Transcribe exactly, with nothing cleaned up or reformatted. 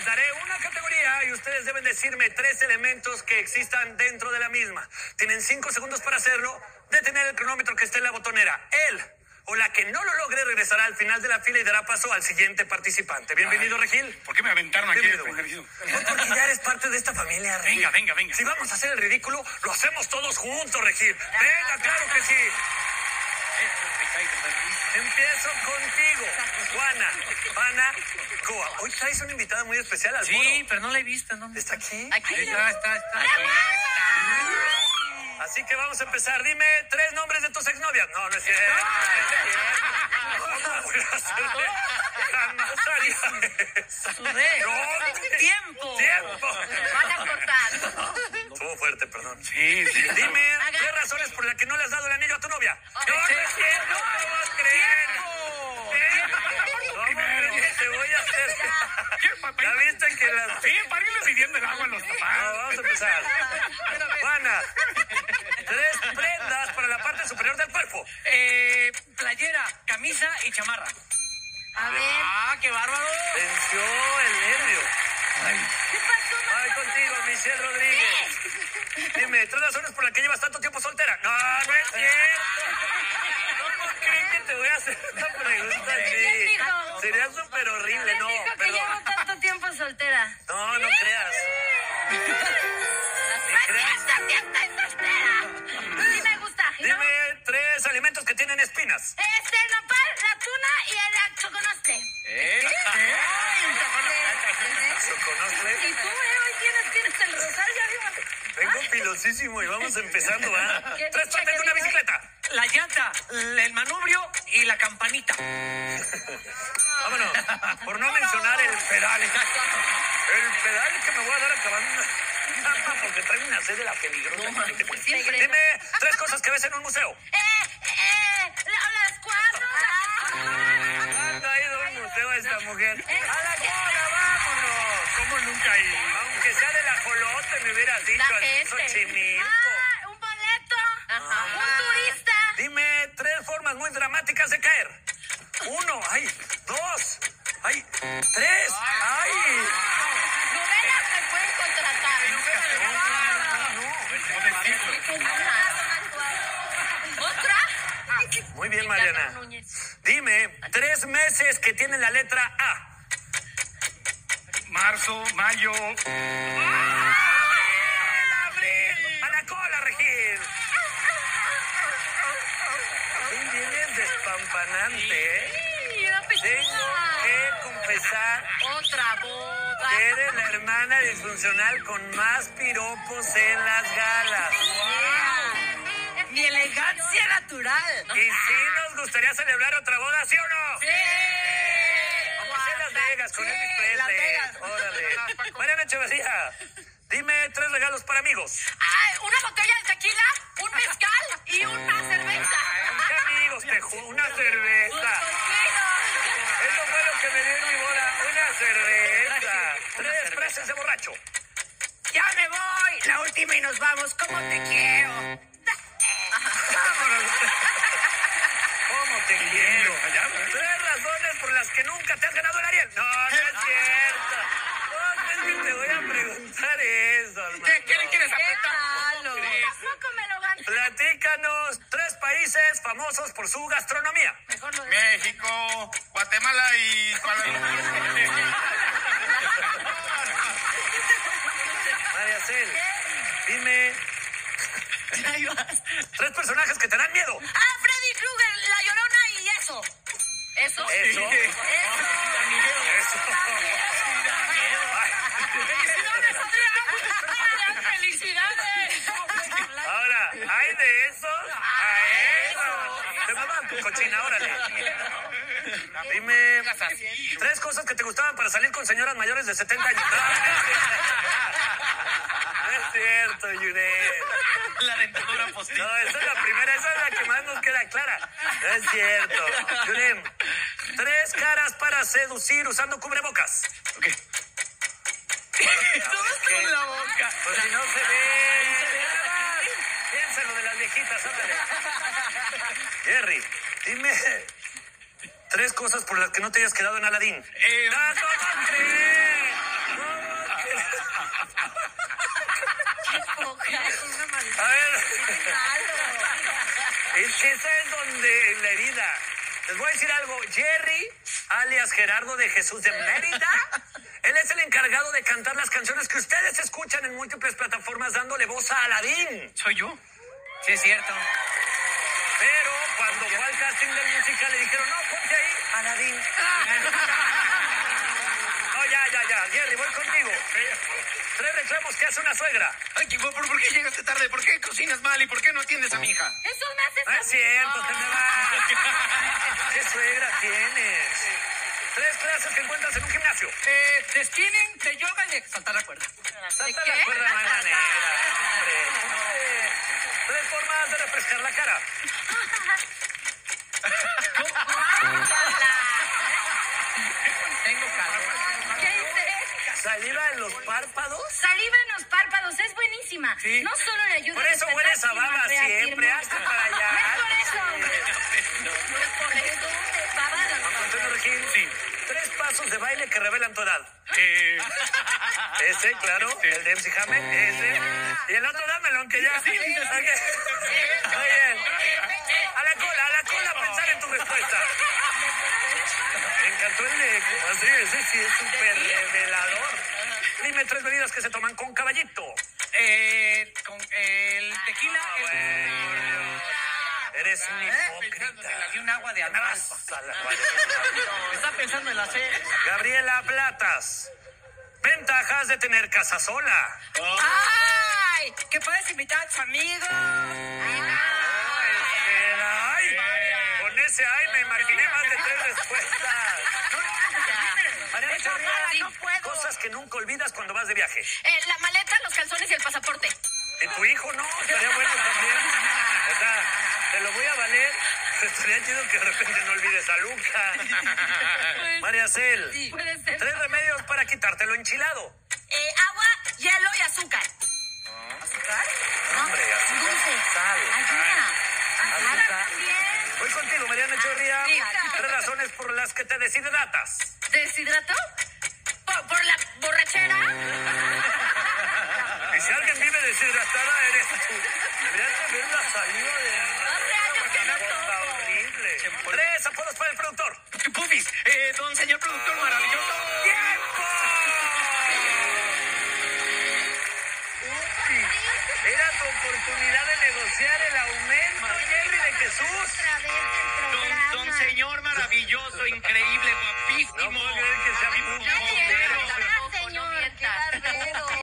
daré una categoría y ustedes deben decirme tres elementos que existan dentro de la misma. Tienen cinco segundos para hacerlo. Detener el cronómetro que esté en la botonera. Él o la que no lo logre regresará al final de la fila y dará paso al siguiente participante. Bienvenido, Ay, Regil. ¿Por qué me aventaron aquí? Bienvenido. No, porque ya eres parte de esta familia, Regil. Venga, venga, venga. Si vamos a hacer el ridículo, lo hacemos todos juntos, Regil. Venga, claro que sí. Empiezo contigo, Juana, Pana, Coa. Hoy traes una invitada muy especial al Sí, foro. pero no la he visto, ¿no? ¿Está aquí? Aquí está, está, está. Así que vamos a empezar. Dime tres nombres de tus exnovias. No, no es cierto. ¿Cómo voy a hacerle? Jamás haría eso. Sudé. No, ¡Tiempo! ¡Tiempo! Van a cortar. Estuvo fuerte, perdón. Sí, sí. Dime tres razones por las que no le has dado el anillo a tu novia. No, no es cierto. ¿Cómo vas a creer? ¿Cómo crees que te voy a hacer? ¿Ya viste que las... Sí, para irle pidiendo el agua a los No, papás. vamos a empezar. Juana, tres prendas para la parte superior del cuerpo. Eh, playera, camisa y chamarra. A ver. ¡Ah, qué bárbaro! Venció el nervio. ¿Qué pasó, Ay, contigo, Michelle Rodríguez. Dime, tres razones por las que llevas tanto tiempo soltera. No, no es cierto. ¿Cómo crees que te voy a hacer esta pregunta ¿Quién así? dijo? Sería súper horrible, ¿Quién no, dijo que perdón. llevo tanto tiempo soltera? No, no creas. ¡No es cierto que estoy soltera! Sí me gusta, ¿y no? Dime tres alimentos que tienen espinas. Este, el nopal, la tuna y el choconostle. ¿Eh? Choconostle. Y tú, eh, hoy tienes, tienes el rosario arriba. Vengo pilosísimo y vamos empezando, ¿ah? ¿Qué Tres dicha partes que de una digo? bicicleta. La llanta, el manubrio y la campanita. Vámonos. Por no mencionar el pedal. El pedal que me voy a dar acabando. Porque trae una sed de la peligrosa. Dime tres cosas que ves en un museo. Eh, eh, la- las cuadros. ¿Cuándo ha ido a un museo esta mujer? ¡A la cola, vámonos! ¿Cómo nunca hay? Aunque sea del ajolote, me hubieras dicho La al gente. Xochimilco. Ah, un boleto. Un turista. Dime tres formas muy dramáticas de caer. Uno, ay, dos, ay, tres, ay. Novelas me pueden contratar. ¿Otra? Muy bien, Mariana. Dime tres meses que tienen la letra A. Marzo, mayo. ¡A la cola, Regil! Hoy vienes despampanante, ¿eh? Sí, una Tengo pechuga. que confesar Otra boda. que eres la hermana disfuncional con más piropos en las galas. Mi elegancia natural. Y sí nos gustaría celebrar otra boda, ¿sí o no? ¡Sí! Vamos a Las Vegas con Sí, Elvis Presley. Las Vegas. Órale. Mariana Echeverría, dime tres regalos para amigos. Ay, una botella de tequila, un mezcal y una cerveza. ¿Qué amigos? Te ju- una cerveza. Eso fue lo que me dio en mi boda, una cerveza. Tres frases de borracho. ¡Ya me voy! La última y nos vamos. ¿Cómo te quiero? ¿Cómo te quiero? Tres razones por las que nunca te has ganado el Ariel. No, no es cierto. ¿Cómo es que te voy a preguntar eso, hermano? ¿Qué, qué le quieres apretar? Tampoco me lo gano. Platícanos tres países famosos por su gastronomía. Mejor lo de... México, Guatemala y Kuala Lumpur. María Cel, dime tres personajes que te dan miedo. Ah, Freddy Krueger, La Llorona y eso. ¿Eso? Eso. Eso. Eso. Ay. ¡Felicidades, Adrián! ¡Felicidades! Ahora, ¿hay de esos? A eso. Te mandan tu cochina, órale. Dime tres cosas que te gustaban para salir con señoras mayores de setenta años. No es cierto, Yunet. La dentadura postiza. No, esa es la primera, esa es la que más nos queda clara. No es cierto. Yunet, tres caras para seducir usando cubrebocas. Ok. Todos con la boca. Pues si no se ve. Piensa en lo de las viejitas, ándale. Jerry, dime tres cosas por las que no te hayas quedado en Aladín. Eh, ¡No, cómo crees! No A ver. Es que esa es donde la herida. Les voy a decir algo. Jerry, alias Gerardo de Jesús de Mérida, él es el encargado de cantar las canciones que ustedes escuchan en múltiples plataformas dándole voz a Aladín. ¿Soy yo? Sí, es cierto. Pero cuando fue al casting del musical le dijeron, no, ponte ahí, Aladín. No, ya, ya, ya. Jerry, voy contigo. Tres reclamos que hace una suegra. Ay, ¿por, ¿por qué llegaste tarde? ¿Por qué cocinas mal? ¿Y por qué no atiendes a mi hija? Eso me hace... No es cierto, te me va. ¿Qué suegra tienes? Tres clases que encuentras en un gimnasio. Eh, de spinning, de yoga y de saltar la cuerda. Salta qué? la cuerda, no hay manera, hombre. Eh, Tres formas de refrescar la cara. Tengo calor. ¿Qué hice? Saliva en los párpados. Saliva en los párpados, es buenísima. Sí. No solo le ayuda Por a eso despertar, hueles a sino baba reafirmar. siempre, hazte para allá. No es por eso. No es por eso. Baba. Antonio Regil. Sí. Tres pasos de baile que revelan tu edad. Eh, Ese, claro, el de M C Hammer, ese. Y el otro dámelo, aunque ya. Ok. Muy bien. A la cola, a la cola, a pensar en tu respuesta. Me encantó el de... Así, ese sí es súper revelador. Dime tres bebidas que se toman con caballito. Eh, con el tequila, el... Eres un hipócrita. Y un agua de alfalfa. Pasa la cual. Está pensando en la C. Gabriela Platas. Ventajas de tener casa sola. ¡Ay! Que puedes invitar a tus amigos. Ay, con ese ay me imaginé más de tres respuestas. Mariana Echeverría, no puedo. cosas que nunca olvidas cuando vas de viaje. Eh, la maleta, los calzones y el pasaporte. ¿Y tu hijo no? Estaría bueno también. O sea, te lo voy a valer. Estaría chido que de repente no olvides a Luca. María Cel, Sí, puede ser. tres remedios para quitarte lo enchilado. Eh, agua, hielo y azúcar. ¿Azúcar? Hombre, azúcar. Dulce. Sal. Ayuda. Azúcar. Azúcar también. Voy contigo, Mariana Echeverría. Sí. Tres razones por las que te deshidratas. ¿Deshidrato? ¿Por, por la borrachera? Y si alguien vive deshidratada, eres tú. Deberías de ver la saliva de... Hace años que no Cosa tomo. horrible. Tres apodos para el productor. Pupis, eh, don señor productor maravilloso. ¡Tiempo! Uy, era tu oportunidad de negociar el aumento, Jerry de Jesús. Otra vez el Don, programa. don señor maravilloso, increíble,